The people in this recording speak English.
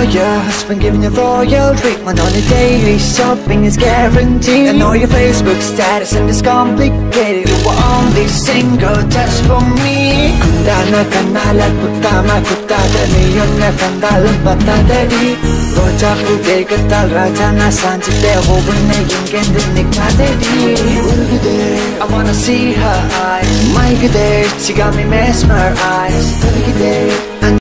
for your husband, giving you royal treatment on a daily shopping is guaranteed. I know your Facebook status and it's complicated. You were only single just for me. Kundana kanala kutama kutada neon na kandalan patadari. Roja pude katal raja na sanji de hoven ne yingen de nikadari. I wanna see her eyes. My good day, she got me mesmerized.